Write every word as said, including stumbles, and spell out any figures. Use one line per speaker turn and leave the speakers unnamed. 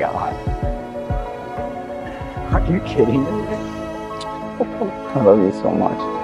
God. Are you kidding me? I love you so much.